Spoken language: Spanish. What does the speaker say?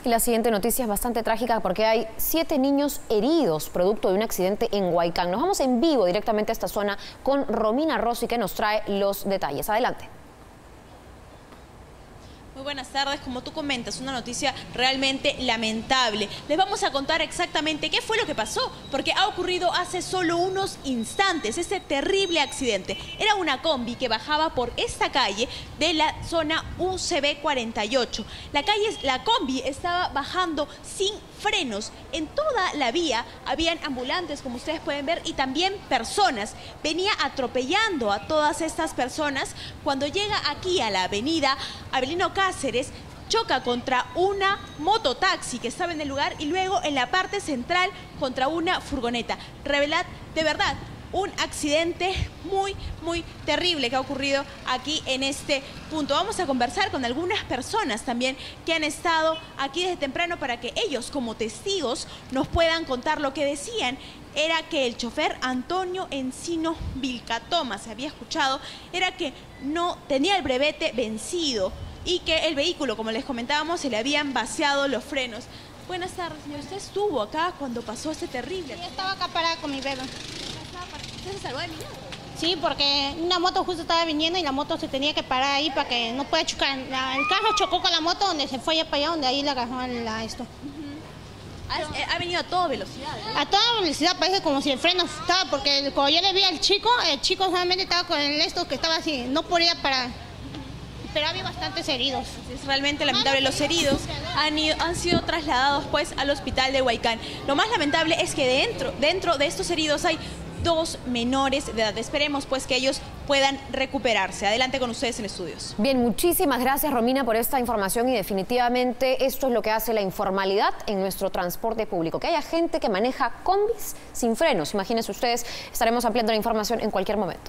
Y la siguiente noticia es bastante trágica porque hay 7 niños heridos producto de un accidente en Huaycán. Nos vamos en vivo directamente a esta zona con Romina Rossi, que nos trae los detalles. Adelante. Muy buenas tardes. Como tú comentas, una noticia realmente lamentable. Les vamos a contar exactamente qué fue lo que pasó, porque ha ocurrido hace solo unos instantes ese terrible accidente. Era una combi que bajaba por esta calle de la zona UCB 48. La combi estaba bajando sin frenos. En toda la vía habían ambulantes, como ustedes pueden ver, y también personas. Venía atropellando a todas estas personas. Cuando llega aquí a la avenida Avelino Cáceres, choca contra una mototaxi que estaba en el lugar y luego en la parte central contra una furgoneta. De verdad, un accidente muy terrible que ha ocurrido aquí en este punto. Vamos a conversar con algunas personas también que han estado aquí desde temprano para que ellos, como testigos, nos puedan contar. Lo que decían era que el chofer Antonio Encino Vilcatoma, se había escuchado, era que no tenía el brevete vencido y que el vehículo, como les comentábamos, se le habían vaciado los frenos. Buenas tardes, señor. ¿Usted estuvo acá cuando pasó este terrible? Yo estaba acá parada con mi bebé. ¿Usted se salvó de milagro? Sí, porque una moto justo estaba viniendo y la moto se tenía que parar ahí para que no pueda chocar. El carro chocó con la moto donde se fue allá para allá, donde ahí le agarró esto. Ha venido a toda velocidad, ¿no? A toda velocidad, parece como si el freno estaba, porque cuando yo le vi al chico, el chico solamente estaba con esto que estaba así, no podía parar. Pero había bastantes heridos. Es realmente lamentable. Los heridos han sido trasladados pues al hospital de Huaycán. Lo más lamentable es que dentro de estos heridos hay 2 menores de edad. Esperemos pues que ellos puedan recuperarse. Adelante con ustedes en estudios. Bien, muchísimas gracias, Romina, por esta información, y definitivamente esto es lo que hace la informalidad en nuestro transporte público, que haya gente que maneja combis sin frenos. Imagínense ustedes, estaremos ampliando la información en cualquier momento.